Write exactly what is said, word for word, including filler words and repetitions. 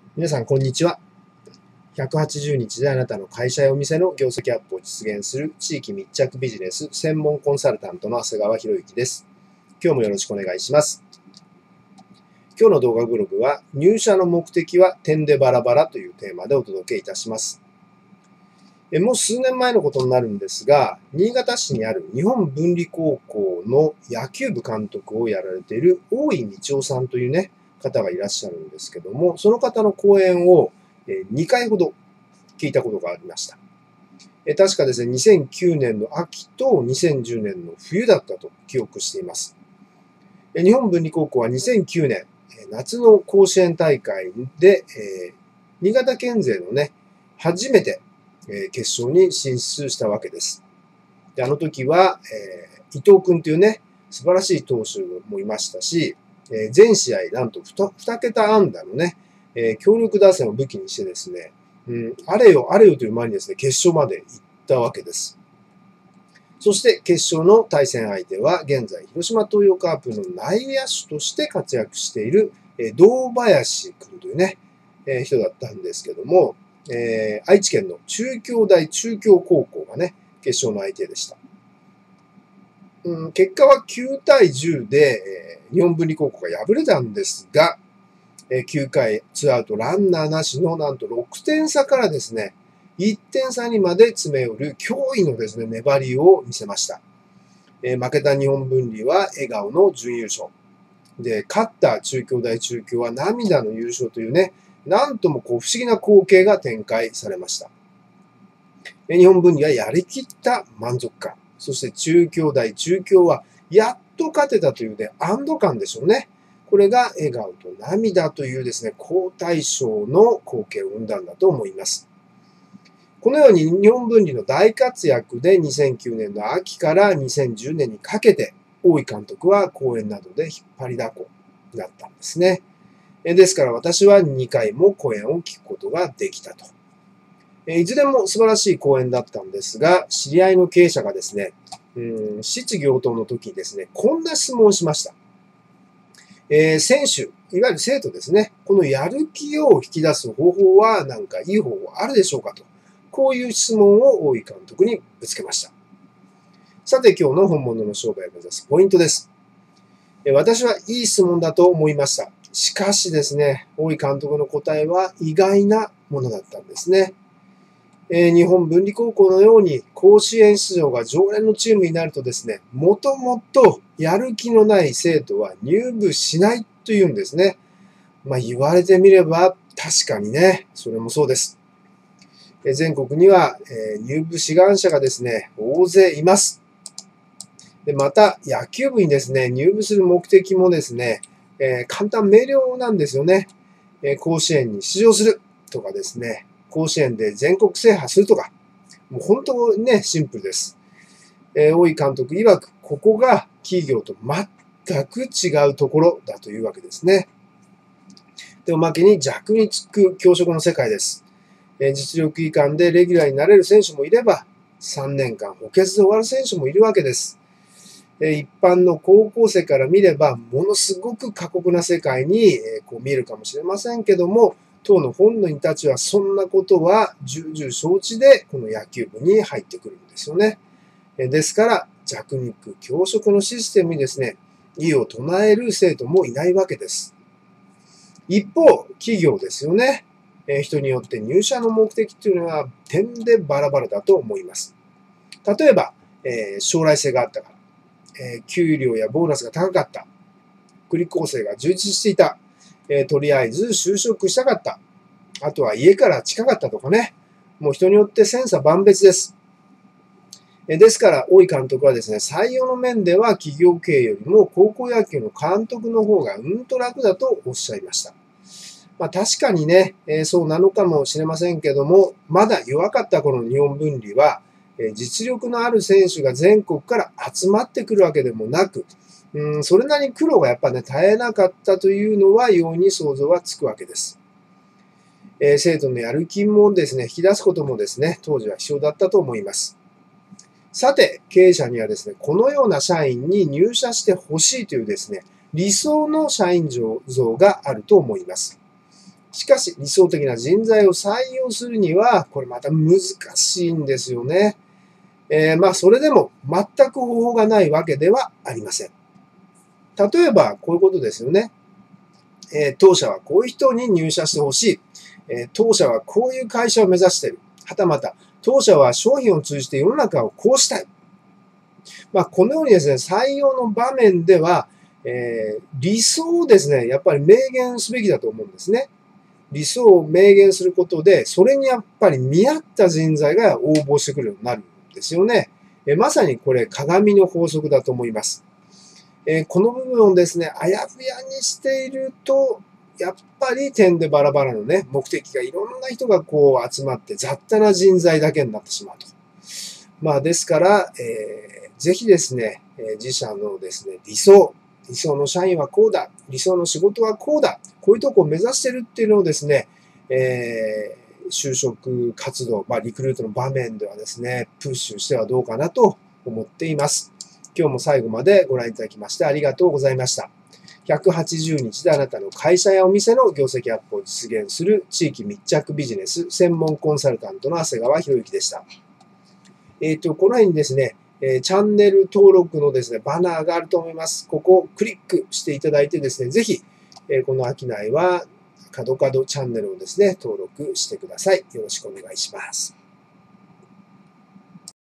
皆さん、こんにちは。ひゃくはちじゅうにちであなたの会社やお店の業績アップを実現する地域密着ビジネス専門コンサルタントの長谷川博之です。今日もよろしくお願いします。今日の動画ブログは、入社の目的は点でバラバラというテーマでお届けいたします。もう数年前のことになるんですが、新潟市にある日本文理高校の野球部監督をやられている大井道夫さんというね、方がいらっしゃるんですけども、その方の講演をにかいほど聞いたことがありました。確かですね、にせんきゅうねんの秋とにせんじゅうねんの冬だったと記憶しています。日本文理高校はにせんきゅうねん、夏の甲子園大会で、えー、新潟県勢のね、初めて決勝に進出したわけです。であの時は、えー、伊藤君というね、素晴らしい投手もいましたし、えー、全試合なんと 2, 2桁安打のね、えー、強力打線を武器にしてですね、うん、あれよあれよという間にですね、決勝まで行ったわけです。そして決勝の対戦相手は現在広島東洋カープの内野手として活躍している、えー、堂林君というね、えー、人だったんですけども、えー、愛知県の中京大中京高校がね、決勝の相手でした。うん、結果はきゅうたいじゅうで、えー、日本文理高校が敗れたんですが、えー、きゅうかいツーアウトランナーなしのなんとろくてん差からですね、いってん差にまで詰め寄る驚異のですね、粘りを見せました。えー、負けた日本文理は笑顔の準優勝。で、勝った中京大中京は涙の優勝というね、なんともこう不思議な光景が展開されました。日本文理はやりきった満足感。そして中京大中京はやっと勝てたというね、安堵感でしょうね。これが笑顔と涙というですね、好対照の光景を生んだんだと思います。このように日本文理の大活躍でにせんきゅうねんの秋からにせんじゅうねんにかけて、大井監督は講演などで引っ張りだこになったんですね。ですから私はにかいも講演を聞くことができたと。いずれも素晴らしい講演だったんですが、知り合いの経営者がですね、うん、質疑応答の時にですね、こんな質問をしました。えー、選手、いわゆる生徒ですね、このやる気を引き出す方法は何かいい方法あるでしょうかと。こういう質問を大井監督にぶつけました。さて今日の本物の商売を目指すポイントです。私はいい質問だと思いました。しかしですね、大井監督の答えは意外なものだったんですね。えー、日本文理高校のように甲子園出場が常連のチームになるとですね、もともとやる気のない生徒は入部しないというんですね。まあ言われてみれば確かにね、それもそうです。えー、全国には、えー、入部志願者がですね、大勢います。でまた野球部にですね、入部する目的もですね、えー、簡単明瞭なんですよね。えー、甲子園に出場するとかですね、甲子園で全国制覇するとか、もう本当にね、シンプルです。えー、大井監督曰く、ここが企業と全く違うところだというわけですね。で、おまけに弱につく教職の世界です。えー、実力以下でレギュラーになれる選手もいれば、さんねんかん補欠で終わる選手もいるわけです。えー、一般の高校生から見れば、ものすごく過酷な世界に、えー、こう見えるかもしれませんけども、当の本人たちはそんなことは重々承知でこの野球部に入ってくるんですよね。ですから弱肉強食のシステムにですね、異を唱える生徒もいないわけです。一方、企業ですよね。人によって入社の目的というのは点でバラバラだと思います。例えば、将来性があったから、給料やボーナスが高かった、福利厚生が充実していた、えー、とりあえず就職したかった。あとは家から近かったとかね。もう人によって千差万別です。えー、ですから、大井監督はですね、採用の面では企業経営よりも高校野球の監督の方がうんと楽だとおっしゃいました。まあ確かにね、えー、そうなのかもしれませんけども、まだ弱かった頃の日本文理は、えー、実力のある選手が全国から集まってくるわけでもなく、うん、それなりに苦労がやっぱね、絶えなかったというのは容易に想像はつくわけです。えー、生徒のやる気もですね、引き出すこともですね、当時は必要だったと思います。さて、経営者にはですね、このような社員に入社してほしいというですね、理想の社員像があると思います。 しかし理想的な人材を採用するには、これまた難しいんですよね。えー、まあそれでも全く方法がないわけではありません。例えばこういうことですよね。えー、当社はこういう人に入社してほしい。えー、当社はこういう会社を目指している。はたまた、当社は商品を通じて世の中をこうしたい。まあ、このようにですね、採用の場面では、えー、理想をですね、やっぱり明言すべきだと思うんですね。理想を明言することで、それにやっぱり見合った人材が応募してくるようになるんですよね。えー、まさにこれ、鏡の法則だと思います。えー、この部分をですね、あやふやにしていると、やっぱり点でバラバラのね、目的がいろんな人がこう集まって雑多な人材だけになってしまうと。まあですから、えー、ぜひですね、自社のですね、理想、理想の社員はこうだ、理想の仕事はこうだ、こういうとこを目指してるっていうのをですね、えー、就職活動、まあリクルートの場面ではですね、プッシュしてはどうかなと思っています。今日も最後までご覧いただきましてありがとうございました。ひゃくはちじゅうにちであなたの会社やお店の業績アップを実現する地域密着ビジネス専門コンサルタントの長谷川博之でした。えっと、この辺にですね、えチャンネル登録のですね、バナーがあると思います。ここをクリックしていただいてですね、ぜひ、えこの商いは、角角チャンネルをですね、登録してください。よろしくお願いします。